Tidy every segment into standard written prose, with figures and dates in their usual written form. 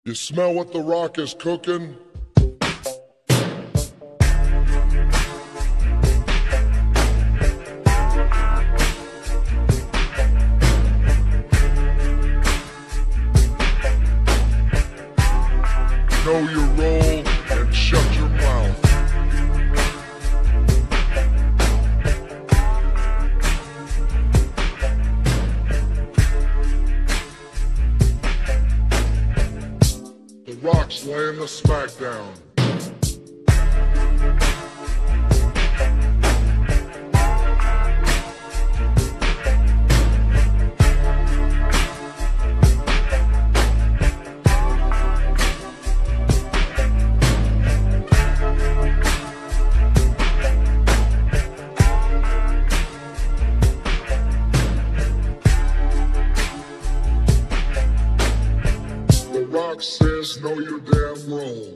You smell what the Rock is cooking? Know your role and shut your mouth. The Rock's laying the smackdown. The Rock says know your damn role.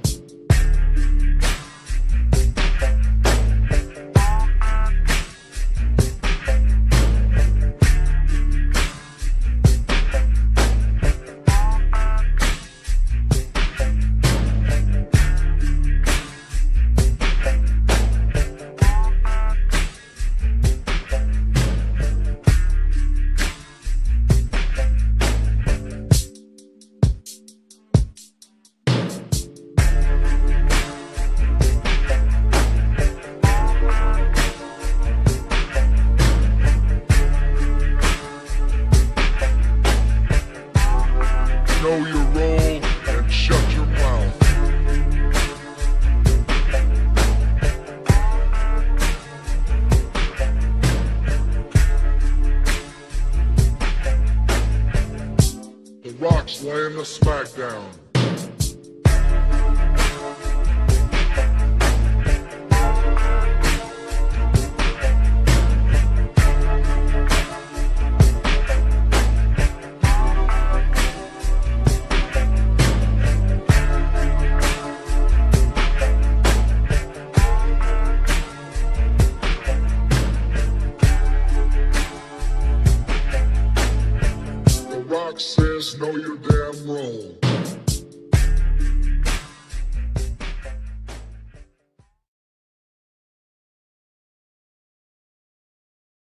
Know your role and shut your mouth. The Rock's laying the smackdown. The Rock says know your damn role.